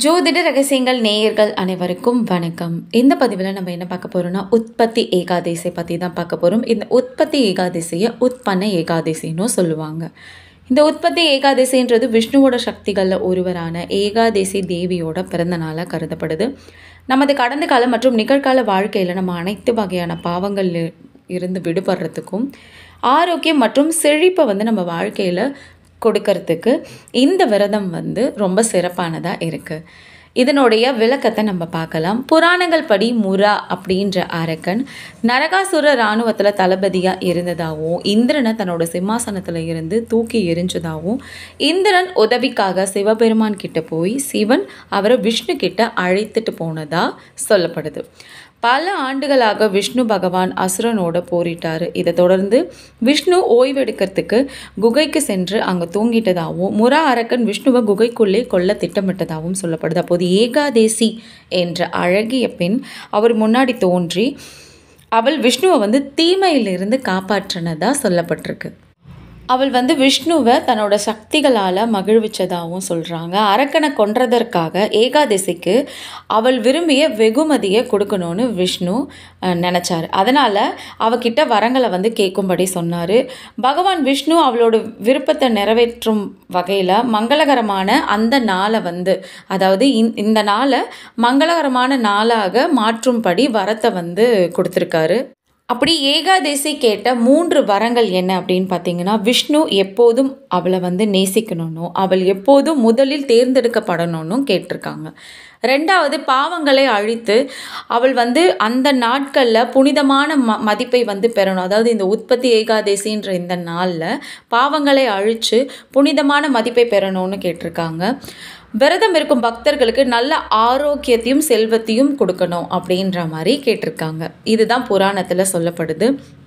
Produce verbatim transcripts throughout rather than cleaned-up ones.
ஜோதிட ரகசியங்கள் நேயர்கள் அனைவருக்கும் வணக்கம். இந்த பதிவில் நம்ம என்ன பார்க்க போகிறோம்னா உற்பத்தி ஏகாதசி பற்றி தான் பார்க்க போகிறோம். இந்த உற்பத்தி ஏகாதசியை உட்பன்ன ஏகாதசின்னு சொல்லுவாங்க. இந்த உற்பத்தி ஏகாதசின்றது விஷ்ணுவோட சக்திகளில் ஒருவரான ஏகாதசி தேவியோட பிறந்த நாளாக கருதப்படுது. நமது கடந்த கால மற்றும் நிகழ்கால வாழ்க்கையில் நம்ம அனைத்து வகையான பாவங்கள் இருந்து விடுபடுறதுக்கும் ஆரோக்கியம் மற்றும் செழிப்பை வந்து நம்ம வாழ்க்கையில் கொடுக்கறதுக்கு இந்த விரதம் வந்து ரொம்ப சிறப்பானதாக இருக்குது. இதனுடைய விளக்கத்தை நம்ம பார்க்கலாம். புராணங்கள் படி முரா அப்படின்ற அரக்கன் நரகாசுர இராணுவத்தில் தளபதியாக இருந்ததாகவும் இந்திரனை தன்னோட சிம்மாசனத்தில் இருந்து தூக்கி எரிஞ்சதாகவும் இந்திரன் உதவிக்காக சிவபெருமான் கிட்ட போய் சிவன் அவரை விஷ்ணு கிட்ட அழைத்துட்டு போனதா சொல்லப்படுது. பல ஆண்டுகளாக விஷ்ணு பகவான் அசுரனோட போரிட்டார். இதை தொடர்ந்து விஷ்ணு ஓய்வெடுக்கிறதுக்கு குகைக்கு சென்று அங்கே தூங்கிட்டதாகவும் முரா அரக்கன் விஷ்ணுவை குகைக்குள்ளே கொல்ல திட்டமிட்டதாகவும் சொல்லப்படுது. அப்போது ஏகாதேசி என்ற அழகிய பெண் அவர் முன்னாடி தோன்றி அவள் விஷ்ணுவை வந்து தீமையிலிருந்து காப்பாற்றினதாக சொல்லப்பட்டிருக்கு. அவள் வந்து விஷ்ணுவை தன்னோட சக்திகளால் மகிழ்விச்சதாகவும் சொல்கிறாங்க. அரக்கனை கொன்றதற்காக ஏகாதசிக்கு அவள் விரும்பிய வெகுமதியை கொடுக்கணும்னு விஷ்ணு நினச்சார். அதனால் அவகிட்ட வரங்களை வந்து கேட்கும்படி சொன்னார். பகவான் விஷ்ணு அவளோட விருப்பத்தை நிறைவேற்றும் வகையில் மங்களகரமான அந்த நாளை வந்து அதாவது இந்த நாளை மங்களகரமான நாளாக மாற்றும்படி வரத்தை வந்து கொடுத்துருக்காரு. அப்படி ஏகாதசி கேட்ட மூன்று வரங்கள் என்ன அப்படின்னு பார்த்தீங்கன்னா, விஷ்ணு எப்போதும் அவளை வந்து நேசிக்கணும்னு அவள் எப்போதும் முதலில் தேர்ந்தெடுக்கப்படணும்னு கேட்டிருக்காங்க. ரெண்டாவது, பாவங்களை அழித்து அவள் வந்து அந்த நாட்களில் புனிதமான ம மதிப்பை வந்து பெறணும். அதாவது இந்த உற்பத்தி ஏகாதசின்ற இந்த நாளில் பாவங்களை அழித்து புனிதமான மதிப்பை பெறணும்னு கேட்டிருக்காங்க. விரதம் இருக்கும் பக்தர்களுக்கு நல்ல ஆரோக்கியத்தையும் செல்வத்தையும் கொடுக்கணும் அப்படின்ற மாதிரி கேட்டிருக்காங்க. இதுதான் புராணத்தில் சொல்லப்படுது.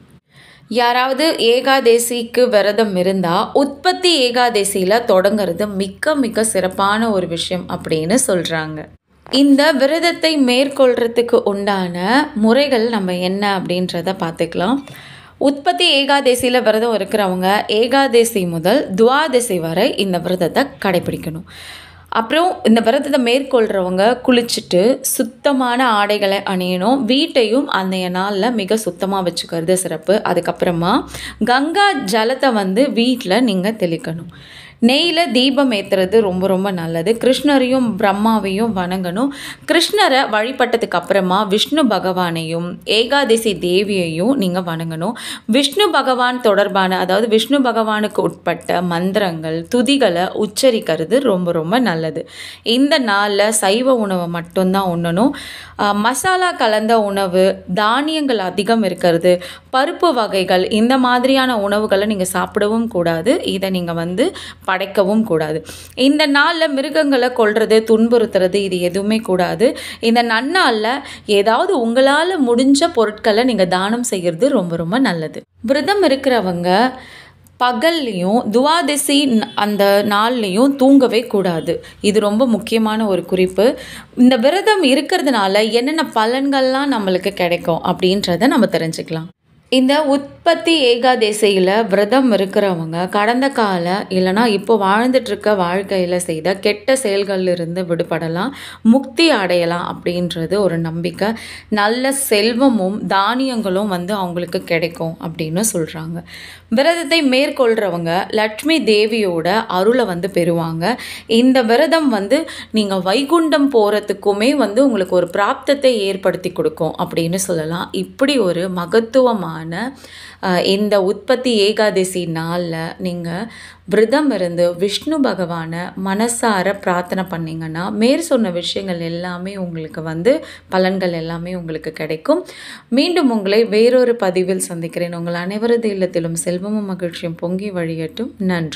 யாராவது ஏகாதசிக்கு விரதம் இருந்தால் உற்பத்தி ஏகாதசியில் தொடங்கிறது மிக மிக சிறப்பான ஒரு விஷயம் அப்படின்னு சொல்கிறாங்க. இந்த விரதத்தை மேற்கொள்கிறதுக்கு உண்டான முறைகள் நம்ம என்ன அப்படின்றத பார்த்துக்கலாம். உற்பத்தி ஏகாதசியில் விரதம் இருக்கிறவங்க ஏகாதசி முதல் துவாதசி வரை இந்த விரதத்தை கடைபிடிக்கணும். அப்புறம் இந்த விரதத்தை மேற்கொள்கிறவங்க குளிச்சுட்டு சுத்தமான ஆடைகளை அணியணும். வீட்டையும் அன்றைய நாளில் மிக சுத்தமாக வச்சுக்கிறது சிறப்பு. அதுக்கப்புறமா கங்கா ஜலத்தை வந்து வீட்டில் நீங்கள் தெளிக்கணும். நெய்யில் தீபம் ஏற்றுறது ரொம்ப ரொம்ப நல்லது. கிருஷ்ணரையும் பிரம்மாவையும் வணங்கணும். கிருஷ்ணரை வழிபட்டதுக்கு அப்புறமா விஷ்ணு பகவானையும் ஏகாதசி தேவியையும் நீங்கள் வணங்கணும். விஷ்ணு பகவான் தொடர்பான அதாவது விஷ்ணு பகவானுக்கு உட்பட்ட மந்திரங்கள் துதிகளை உச்சரிக்கிறது ரொம்ப ரொம்ப நல்லது. இந்த நாளில் சைவ உணவை மட்டும்தான் உண்ணணும். மசாலா கலந்த உணவு, தானியங்கள் அதிகம் இருக்கிறது, பருப்பு வகைகள் இந்த மாதிரியான உணவுகளை நீங்கள் சாப்பிடவும் கூடாது. இதை நீங்கள் வந்து படைக்கவும் கூடாது. இந்த நாளில் மிருகங்களை கொல்றது, துன்புறுத்துறது இது எதுவுமே கூடாது. இந்த நன்னாளில் ஏதாவது உங்களால் முடிஞ்ச பொருட்களை நீங்கள் தானம் செய்கிறது ரொம்ப ரொம்ப நல்லது. விரதம் இருக்கிறவங்க பகல்லையும் துவாதசி அந்த நாள்லையும் தூங்கவே கூடாது. இது ரொம்ப முக்கியமான ஒரு குறிப்பு. இந்த விரதம் இருக்கிறதுனால என்னென்ன பலன்கள்லாம் நம்மளுக்கு கிடைக்கும் அப்படின்றத நம்ம தெரிஞ்சுக்கலாம். இந்த உற்பத்தி ஏகாதசியில் விரதம் இருக்கிறவங்க கடந்த கால இல்லைனா இப்போ வாழ்ந்துட்டுருக்க வாழ்க்கையில் செய்த கெட்ட செயல்களிலிருந்து விடுபடலாம், முக்தி அடையலாம் அப்படின்றது ஒரு நம்பிக்கை. நல்ல செல்வமும் தானியங்களும் வந்து அவங்களுக்கு கிடைக்கும் அப்படின்னு சொல்கிறாங்க. விரதத்தை மேற்கொள்கிறவங்க லட்சுமி தேவியோட அருளை வந்து பெறுவாங்க. இந்த விரதம் வந்து நீங்கள் வைகுண்டம் போகிறதுக்குமே வந்து உங்களுக்கு ஒரு பிராப்தத்தை ஏற்படுத்தி கொடுக்கும் அப்படின்னு சொல்லலாம். இப்படி ஒரு மகத்துவமான இந்த உற்பத்தி ஏகாதசி நாளில் நீங்கள் விரதம் இருந்து விஷ்ணு பகவானை மனசார பிரார்த்தனை பண்ணிங்கன்னா மேற் சொன்ன விஷயங்கள் எல்லாமே உங்களுக்கு வந்து பலன்கள் எல்லாமே உங்களுக்கு கிடைக்கும். மீண்டும் உங்களை வேறொரு பதிவில் சந்திக்கிறேன். உங்கள் அனைவரது இல்லத்திலும் செல்வமும் மகிழ்ச்சியும் பொங்கி வழியட்டும். நன்றி.